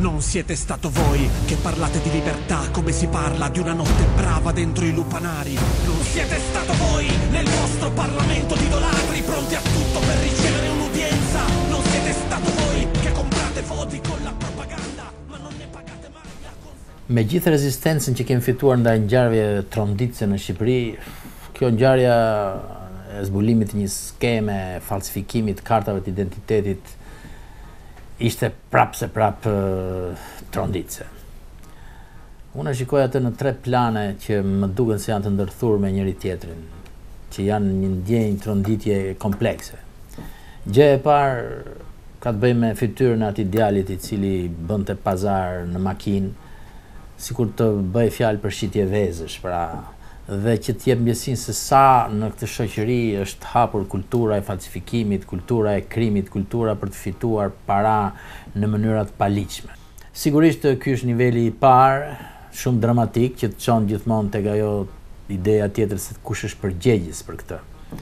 Non siete stato voi che parlate di libertà come si parla di una notte brava dentro i lupanari. Non siete stato voi nel vostro Parlamento di idolatri pronti a tutto per ricevere un'udienza. Non siete stato voi che comprate voti con la propaganda ma non ne pagate mai la conseguenza. Me gjithë rezistencën që kemi fituar ndaj ngjarjeve tronditëse në Shqipëri, kjo ngjarja e zbulimit të një skeme falsifikimit kartave të identitetit ishte prapë se prapë tronditëse. Unë e shikoj atë në 3 plane që më duken se janë të ndërthurë me njëri tjetrin, që janë një ndjenjë tronditje komplekse. Gjë e parë ka të bëjë me fytyrën e atij djalit i cili bënte pazar në makinë, sikur të bëj fjalë për shitje vezësh, pra, dhe që t'jep ndjesinë se sa në këtë shoqëri është hapur kultura e falsifikimit, kultura e krimit, kultura për të fituar para në mënyra të paligjshme. Sigurisht ky është niveli i parë, shumë dramatik, që të çon gjithmonë tek ajo ideja tjetër se kush është përgjegjës për këtë.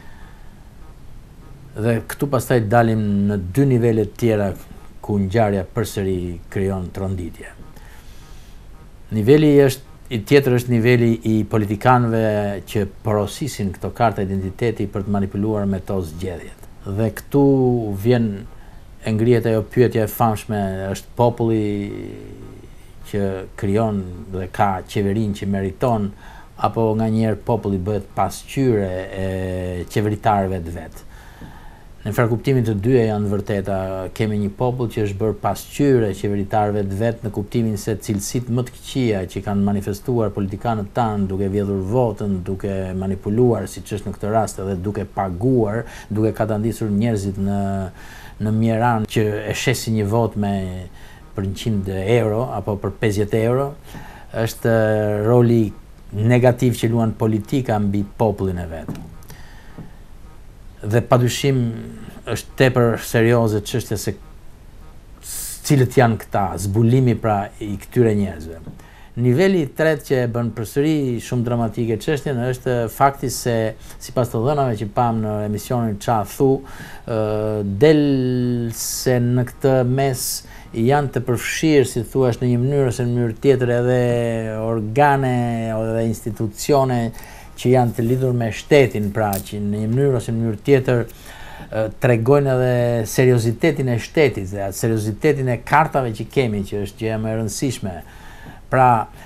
Dhe këtu pastaj dalim në 2 nivele të tjera ku ngjarja përsëri krijon tronditje. Niveli tjetër është niveli i politikanëve që porosisin këto karta identiteti për të manipuluar me to zgjedhjet. Dhe këtu e ngrihet ajo pyetja e famshme, është populli që krijon dhe ka qeverinë që meriton, apo nganjëherë populli bëhet pasqyre e qeveritarëve të vet. Në farkuptimin të dyja janë vërteta, kemi një popull që është bërë pasqyre qeveritarëve të vet në kuptimin se cilësitë më të këqija që kanë manifestuar politikanët tanë duke vjedhur votën, duke manipuluar, siç është në këtë rast, edhe duke paguar, duke katandisur njerëzit në Mjeran që e shesin një votë për 100 euro apo për 50 euro, është roli negativ që luan politika mbi popullin e vet. Dhe padyshim është tepër serioze çështja se cilët janë këta, zbulimi pra i këtyre njerëzve. Niveli i tretë që e bën përsëri shumë dramatike çështjen është fakti se sipas të dhënave që pam në emisionin Ça Thu, del se në këtë mes janë të përfshirë, si thua, në një mënyrë ose në mënyrë tjetër edhe organe edhe institucione që janë të lidhur me shtetin, pra që në një mënyrë ose në mënyrë tjetër tregojnë edhe seriozitetin e shtetit dhe atë seriozitetin e kartave që kemi, që është gjë më e rëndësishme. Pra,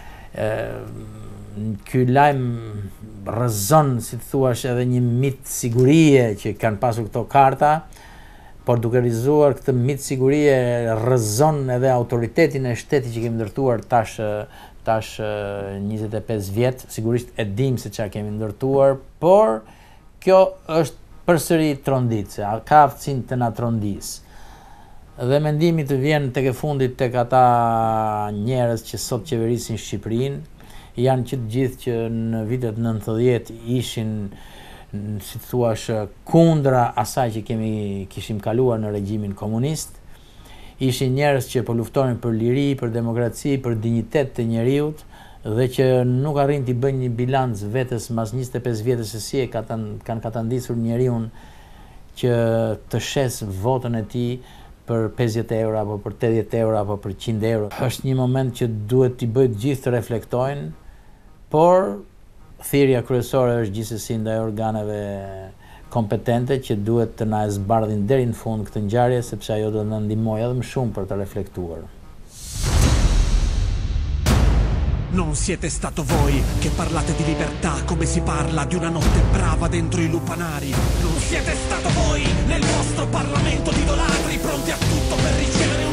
ky lajm rrëzon, si thuash, edhe një mit sigurie që kanë pasur këto karta, por duke realizuar këtë mit sigurie rrëzon edhe autoritetin e shtetit që kemi ndërtuar tash 25 vjet, sigurisht e dim se çfarë kemi ndërtuar, por kjo është përsëri tronditse, ka aftësinë të na trondisë. Dhe mendimi të vjen tek e fundit tek ata njerëz që sot qeverisin Shqipërinë, janë që të gjithë që në vitet 90 ishin, si thuash, kundra asaj që kishim kaluar në regjimin komunist. Ishin njerëz që po luftonin për liri, për demokraci, për dinjitet të njeriut, dhe që nuk arrin t'i bëjnë një bilanc vetes mas 25 vjetësh se si kanë katandisur njeriun që të shes votën e tij për 50 euro apo për 80 euro apo për 100 euro. Është një moment që duhet t'i bëjë gjithë të reflektojnë, por thirrja kryesore është gjithsesi ndaj organeve kompetente që duhet të na e zbardhin deri në fund këtë ngjarje, sepse ajo do të na ndihmojë edhe më shumë për të reflektuar. Non siete stato voi che parlate di libertà come si parla di una notte brava dentro i lupanari. Non siete stato voi nel vostro Parlamento di idolatri pronti a tutto per ricevere